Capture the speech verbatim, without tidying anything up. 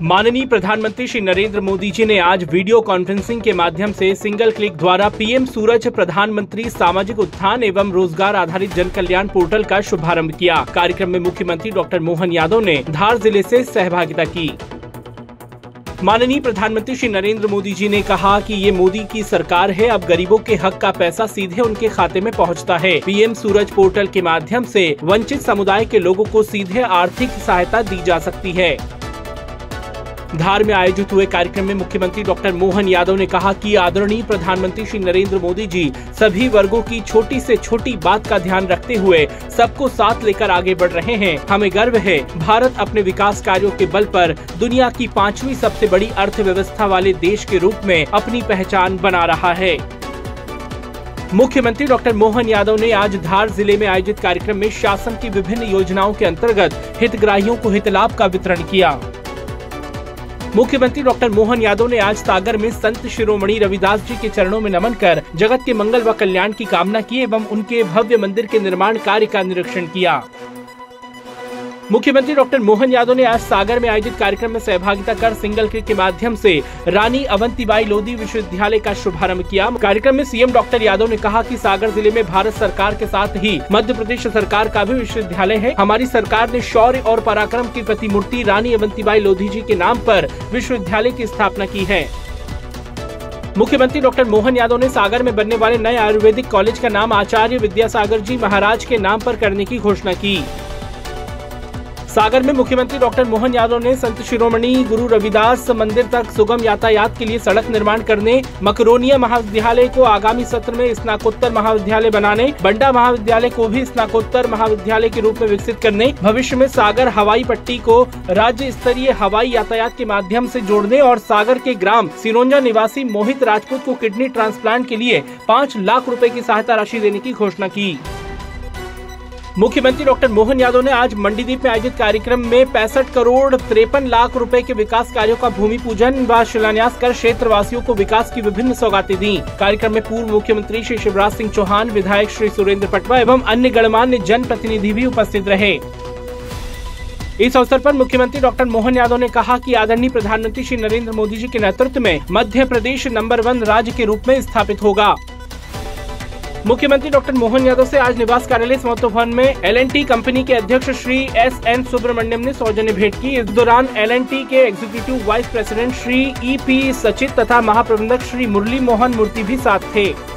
माननीय प्रधानमंत्री श्री नरेंद्र मोदी जी ने आज वीडियो कॉन्फ्रेंसिंग के माध्यम से सिंगल क्लिक द्वारा पीएम सूरज प्रधानमंत्री सामाजिक उत्थान एवं रोजगार आधारित जन कल्याण पोर्टल का शुभारंभ किया। कार्यक्रम में मुख्यमंत्री डॉक्टर मोहन यादव ने धार जिले से सहभागिता की। माननीय प्रधानमंत्री श्री नरेंद्र मोदी जी ने कहा कि ये मोदी की सरकार है, अब गरीबों के हक का पैसा सीधे उनके खाते में पहुंचता है। पीएम सूरज पोर्टल के माध्यम से वंचित समुदाय के लोगों को सीधे आर्थिक सहायता दी जा सकती है। धार में आयोजित हुए कार्यक्रम में मुख्यमंत्री डॉक्टर मोहन यादव ने कहा कि आदरणीय प्रधानमंत्री श्री नरेंद्र मोदी जी सभी वर्गों की छोटी से छोटी बात का ध्यान रखते हुए सबको साथ लेकर आगे बढ़ रहे हैं। हमें गर्व है, भारत अपने विकास कार्यों के बल पर दुनिया की पांचवी सबसे बड़ी अर्थव्यवस्था वाले देश के रूप में अपनी पहचान बना रहा है। मुख्यमंत्री डॉक्टर मोहन यादव ने आज धार जिले में आयोजित कार्यक्रम में शासन की विभिन्न योजनाओं के अंतर्गत हितग्राहियों को हितलाभ का वितरण किया। मुख्यमंत्री डॉक्टर मोहन यादव ने आज सागर में संत शिरोमणि रविदास जी के चरणों में नमन कर जगत के मंगल व कल्याण की कामना की एवं उनके भव्य मंदिर के निर्माण कार्य का निरीक्षण किया। मुख्यमंत्री डॉक्टर मोहन यादव ने आज सागर में आयोजित कार्यक्रम में सहभागिता कर सिंगल क्लिक के माध्यम से रानी अवंतीबाई लोधी विश्वविद्यालय का शुभारंभ किया। कार्यक्रम में सीएम डॉक्टर यादव ने कहा कि सागर जिले में भारत सरकार के साथ ही मध्य प्रदेश सरकार का भी विश्वविद्यालय है। हमारी सरकार ने शौर्य और पराक्रम की प्रतिमूर्ति रानी अवंतीबाई लोधी जी के नाम पर विश्वविद्यालय की स्थापना की है। मुख्यमंत्री डॉक्टर मोहन यादव ने सागर में बनने वाले नए आयुर्वेदिक कॉलेज का नाम आचार्य विद्यासागर जी महाराज के नाम पर करने की घोषणा की। सागर में मुख्यमंत्री डॉक्टर मोहन यादव ने संत शिरोमणि गुरु रविदास मंदिर तक सुगम यातायात के लिए सड़क निर्माण करने, मकरोनिया महाविद्यालय को आगामी सत्र में स्नातकोत्तर महाविद्यालय बनाने, बंडा महाविद्यालय को भी स्नातकोत्तर महाविद्यालय के रूप में विकसित करने, भविष्य में सागर हवाई पट्टी को राज्य स्तरीय हवाई यातायात के माध्यम से जोड़ने और सागर के ग्राम सिरोंजा निवासी मोहित राजपूत को किडनी ट्रांसप्लांट के लिए पाँच लाख रूपए की सहायता राशि देने की घोषणा की। मुख्यमंत्री डॉक्टर मोहन यादव ने आज मंडीदीप में आयोजित कार्यक्रम में पैंसठ करोड़ तिरपन लाख रुपए के विकास कार्यों का भूमि पूजन व शिलान्यास कर क्षेत्र वासियों को विकास की विभिन्न सौगातें दी। कार्यक्रम में पूर्व मुख्यमंत्री श्री शिवराज सिंह चौहान, विधायक श्री सुरेंद्र पटवा एवं अन्य गणमान्य जन प्रतिनिधि भी उपस्थित रहे। इस अवसर पर मुख्यमंत्री डॉक्टर मोहन यादव ने कहा कि आदरणीय प्रधानमंत्री श्री नरेंद्र मोदी जी के नेतृत्व में मध्य प्रदेश नंबर वन राज्य के रूप में स्थापित होगा। मुख्यमंत्री डॉक्टर मोहन यादव से आज निवास कार्यालय समत्व भवन में एल एंड टी कंपनी के अध्यक्ष श्री एस एन सुब्रमण्यम ने सौजन्य भेंट की। इस दौरान एल एंड टी के executive vice president Shri E P Sachit तथा महाप्रबंधक श्री मुरली मोहन मूर्ति भी साथ थे।